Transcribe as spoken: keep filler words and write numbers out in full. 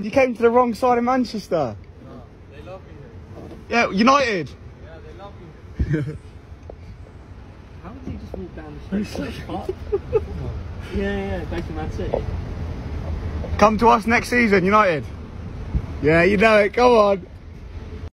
You came to the wrong side of Manchester. No, they love me here. Yeah, United. Yeah, they love me here. How did he just walk down the street? yeah, yeah, yeah, back to Man City. Come to us next season, United. Yeah, you know it. Come on.